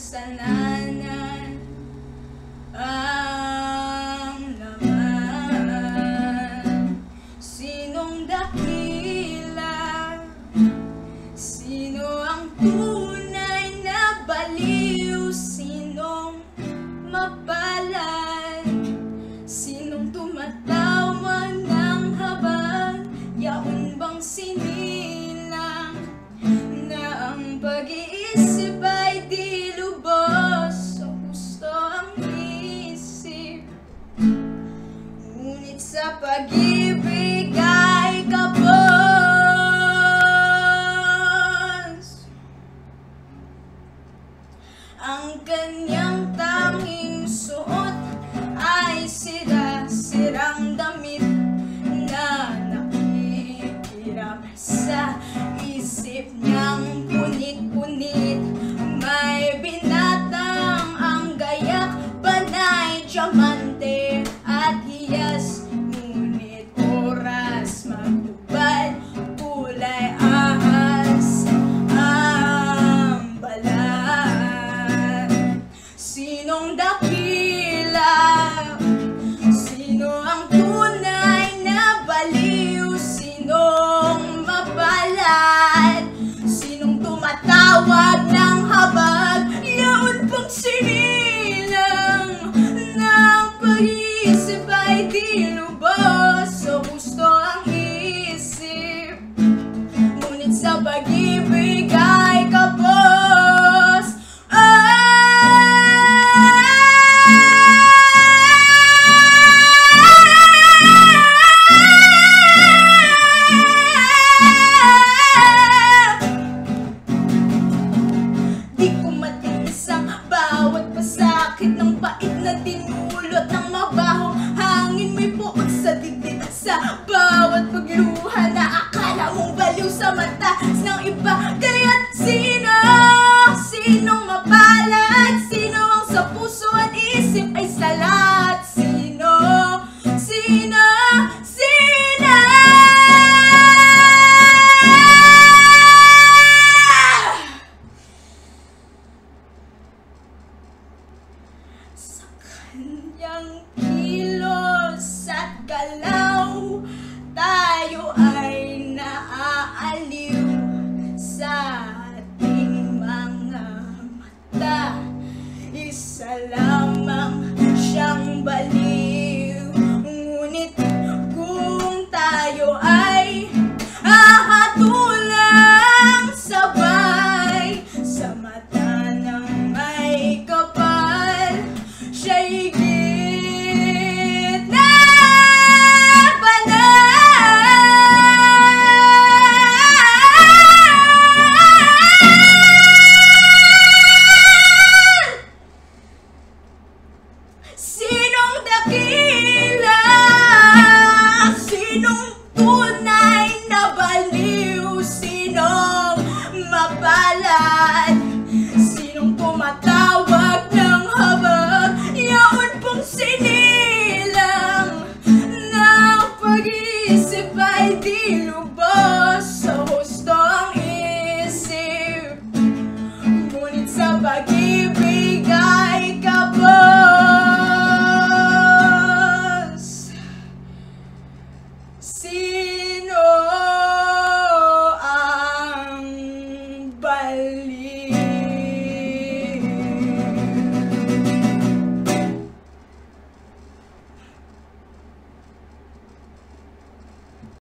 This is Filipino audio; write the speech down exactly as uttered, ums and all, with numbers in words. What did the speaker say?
kasalanan ang laman. Sinong dakila? Sino ang tunay na baliw? Sinong mapalad? Sinong tumatawag ng habag? Yaon bang sinilang na ang pag-iisip ay di lubos? So gusto ang isip, ngunit sa pag-ibig ay kapos. Ang kanyang tanging suot ay sira-sirang damit na nakikiram sa isip niyang punit-punit. May binatang ang gayak, panay, diamante at hiyas, ngunit oras magtubad, kulay ahas ang balat. Sinong dakila? Sino ang tunay na baliw? Sinong mapalad? Sinong tumatawag ng habag? Yaon pang sinilang ng pag-iisip ay di lubos. So gusto ang isip, ngunit sa pag-ibig ay kapos. Di ko matiis ang bawat pasakit ng pait na dinulot ng mabahong hangin. May puot sa dibdib at sa bawat pagluha na akala mong baliw sa mata ng iba. Kaya't sino? Sinong mapalad? Sino ang sa puso at isip ay salat? Sino? Sino? Sino? Sa kanyang kilos at galaw, tayo ay naaaliw. Sa ating mga mata, isa lamang siyang baliw. Ngunit kung tayo ay ahatulang sabay sa mata ng may kapal, siya'y higit na banal. Sinong dakila? Sinong tunay na baliw? Sinong mapalad? Sinong tumatawag ng habag? Yaon pong sinilang ng pag-iisip ay di lubos. Sa husto ang isip, ngunit sa pag-ibig ay kapos. Sino ang baliw?